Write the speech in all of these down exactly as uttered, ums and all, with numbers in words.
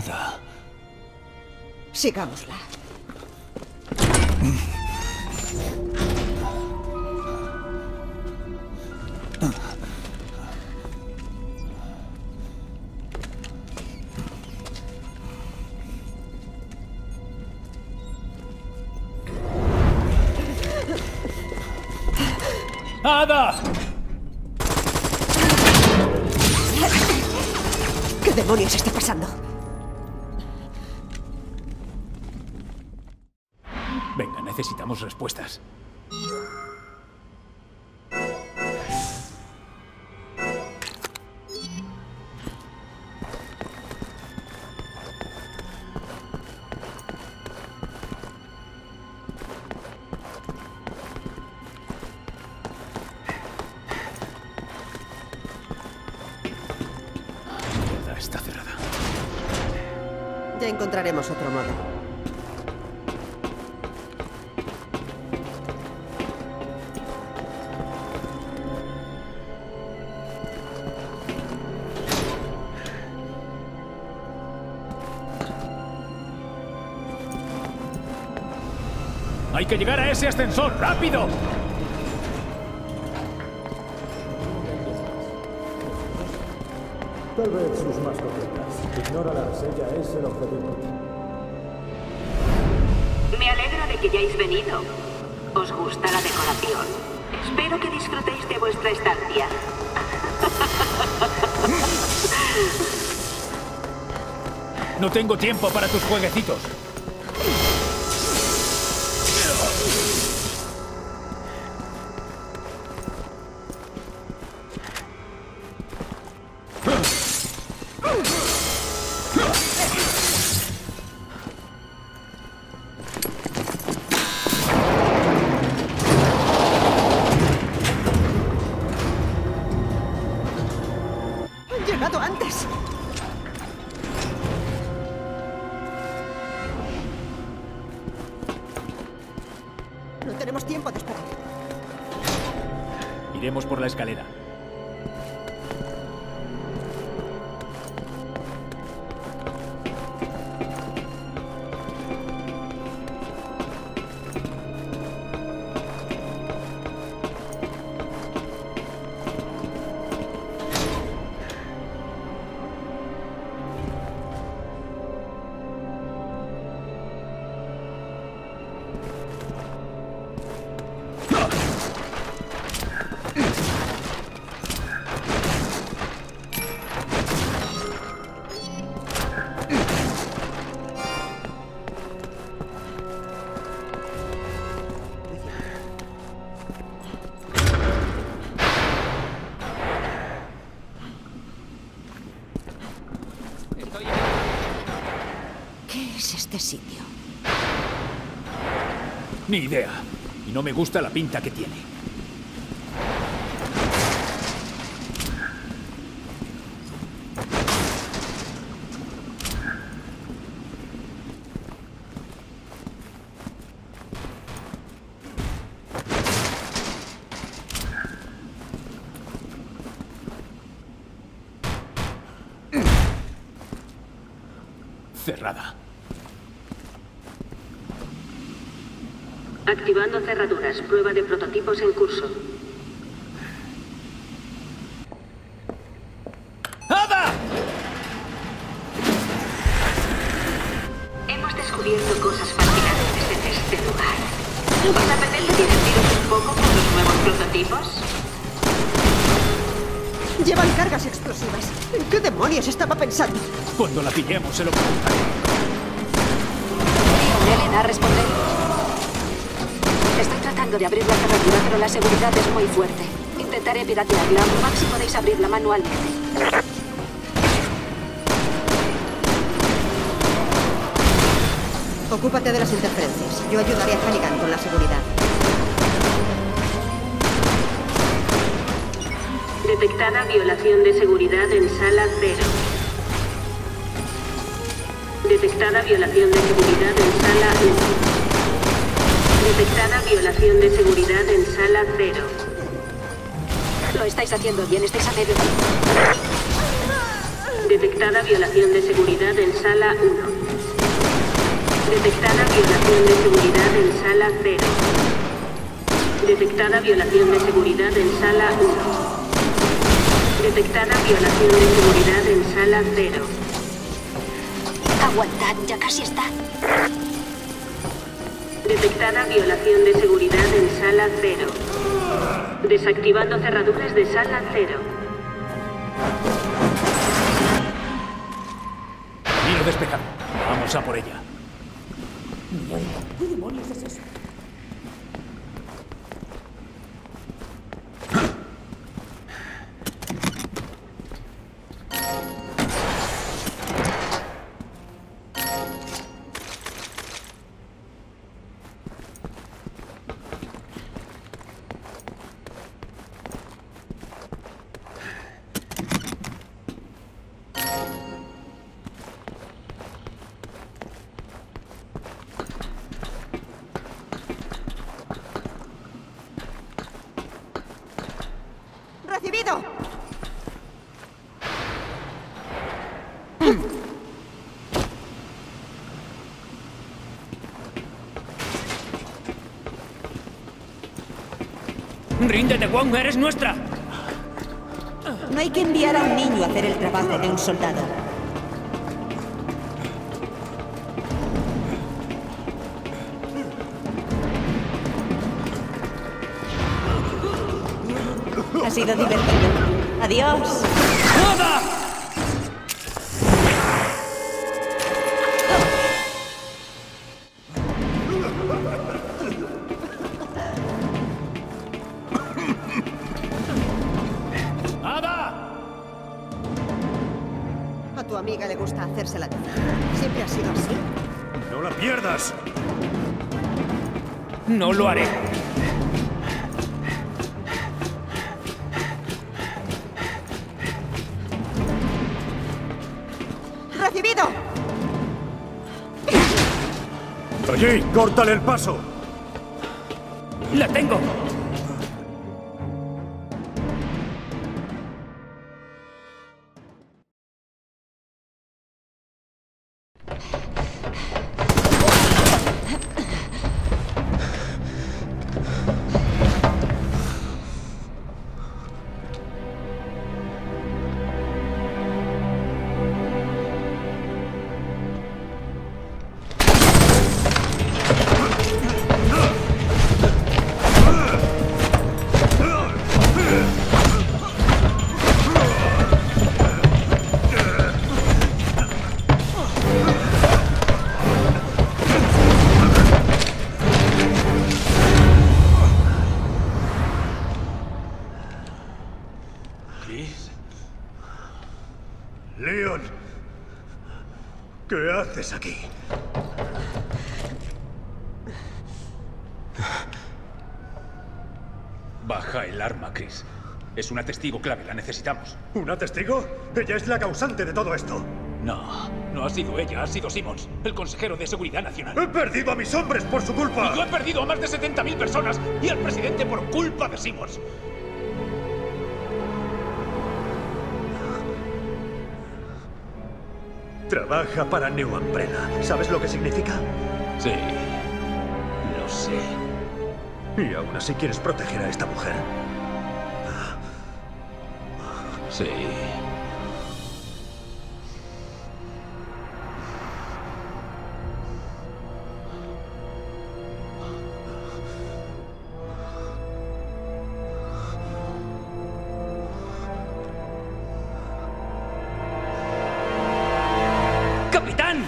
Ada. Sigámosla. ¡Ada! ¿Qué demonios está pasando? Venga, necesitamos respuestas. Está cerrada. Ya encontraremos otro modo. ¡Hay que llegar a ese ascensor! ¡Rápido! Tal vez sus más completas. Ignóralas, ella es el objetivo. Me alegro de que hayáis venido. ¿Os gusta la decoración? Espero que disfrutéis de vuestra estancia. No tengo tiempo para tus jueguecitos. ¡Han llegado antes! No tenemos tiempo de esperar. Iremos por la escalera. ¿Qué es este sitio? Ni idea. Y no me gusta la pinta que tiene. Cerrada. Activando cerraduras. Prueba de prototipos en curso. ¡Ada! Hemos descubierto cosas fascinantes en este lugar. ¿Os apetece divertiros un poco con los nuevos prototipos? Llevan cargas explosivas. ¿En qué demonios estaba pensando? Cuando la pillemos se lo preguntaré. Elena, responde. Estoy tratando de abrir la cerradura, pero la seguridad es muy fuerte. Intentaré piratearla. Max, si podéis abrirla manualmente. Ocúpate de las interferencias. Yo ayudaré a Hannigan con la seguridad. Detectada violación de seguridad en sala cero. Detectada violación de seguridad en sala uno. Detectada violación de seguridad en sala cero. Lo estáis haciendo bien, estáis a medio. Detectada violación de seguridad en sala uno. Detectada violación de seguridad en sala cero. Detectada violación de seguridad en sala uno. Detectada violación de seguridad en sala cero. Aguantad, ya casi está. Detectada violación de seguridad en sala cero. Desactivando cerraduras de sala cero. Miro despejado. Vamos a por ella. ¿Qué demonios es eso? ¡Recibido! ¡Ríndete, Wong! ¡Eres nuestra! No hay que enviar a un niño a hacer el trabajo de un soldado. Ha sido divertido. Adiós. ¡Nada! A tu amiga le gusta hacerse la difícil. ¿Siempre ha sido así? ¡No la pierdas! No lo haré. ¡Recibido! ¡Allí! ¡Córtale el paso! ¡La tengo! Leon, ¿qué haces aquí? Baja el arma, Chris. Es una testigo clave, la necesitamos. ¿Una testigo? Ella es la causante de todo esto. No, no ha sido ella, ha sido Simmons, el consejero de Seguridad Nacional. ¡He perdido a mis hombres por su culpa! Y yo he perdido a más de setenta mil personas y al presidente por culpa de Simmons. Trabaja para New Umbrella. ¿Sabes lo que significa? Sí, lo sé. Y aún así quieres proteger a esta mujer. Sí. ¡Capitán!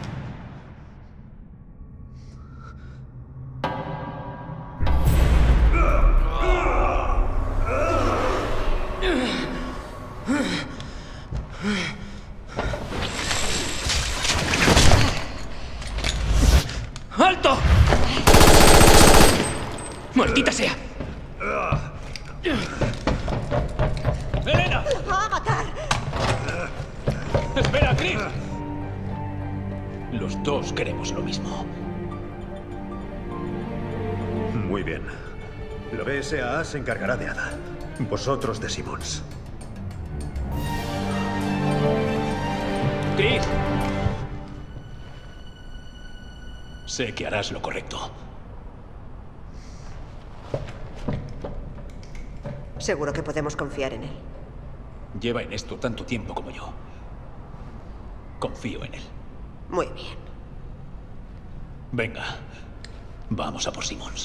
¡Alto! ¡Maldita sea! ¡Elena! ¡La va a matar! ¡Espera, Chris! Los dos queremos lo mismo. Muy bien. La B S A A se encargará de Ada. Vosotros de Simmons. Chris. Sé que harás lo correcto. Seguro que podemos confiar en él. Lleva en esto tanto tiempo como yo. Confío en él. Muy bien. Venga, vamos a por Simmons.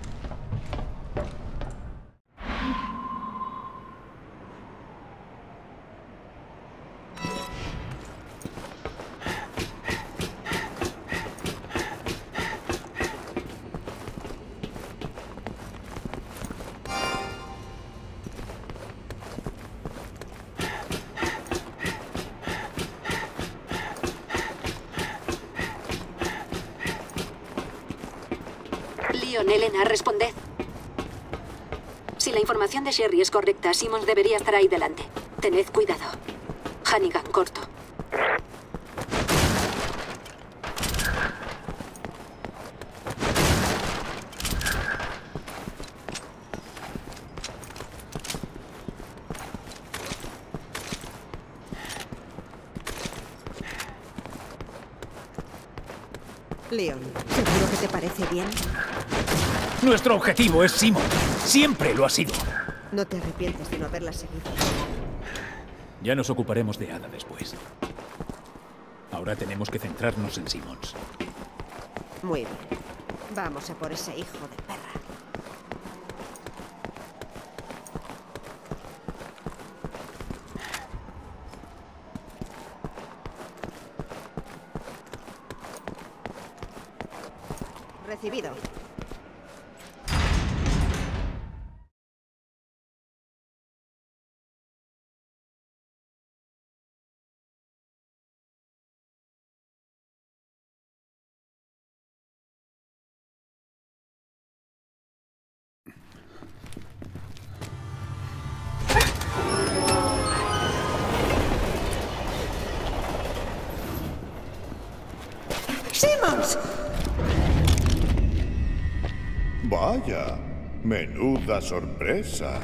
Leon, Elena, responded. Si la información de Sherry es correcta, Simmons debería estar ahí delante. Tened cuidado. Hannigan, corto. Leon, ¿seguro que te parece bien? Nuestro objetivo es Simmons. Siempre lo ha sido. No te arrepientes de no haberla seguido. Ya nos ocuparemos de Ada después. Ahora tenemos que centrarnos en Simmons. Muy bien. Vamos a por ese hijo de perra. Recibido. ¡Simmons! Vaya, menuda sorpresa.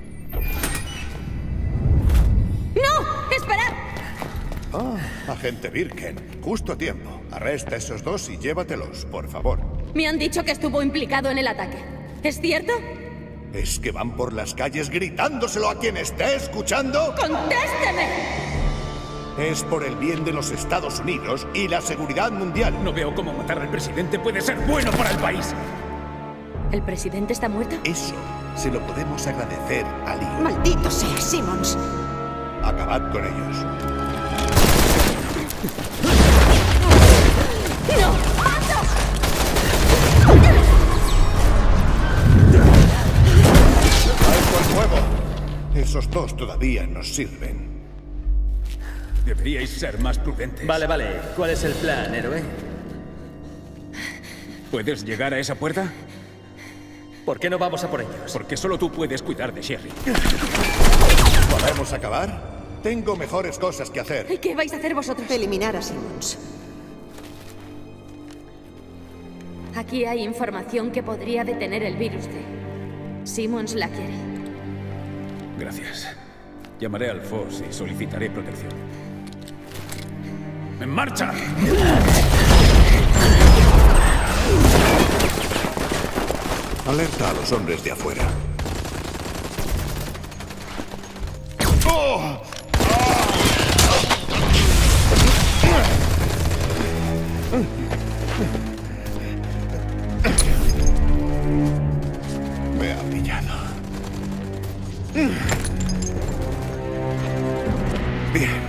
¡No! ¡Esperad! Ah, agente Birken, justo a tiempo. Arresta a esos dos y llévatelos, por favor. Me han dicho que estuvo implicado en el ataque. ¿Es cierto? ¿Es que van por las calles gritándoselo a quien esté escuchando? ¡Contésteme! Es por el bien de los Estados Unidos y la seguridad mundial. No veo cómo matar al presidente puede ser bueno para el país. ¿El presidente está muerto? Eso se lo podemos agradecer a Lee. ¡Maldito sea, Simmons! Acabad con ellos. ¡No! ¡Pasos! ¡Alto al fuego! Esos dos todavía nos sirven. Deberíais ser más prudentes. Vale, vale. ¿Cuál es el plan, héroe? ¿Puedes llegar a esa puerta? ¿Por qué no vamos a por ellos? Porque solo tú puedes cuidar de Sherry. ¿Podemos acabar? Tengo mejores cosas que hacer. ¿Y qué vais a hacer vosotros? Eliminar a Simmons. Aquí hay información que podría detener el virus C. Simmons la quiere. Gracias. Llamaré al F O S y solicitaré protección. ¡En marcha! Alerta a los hombres de afuera. ¡Oh! Me ha pillado. Bien.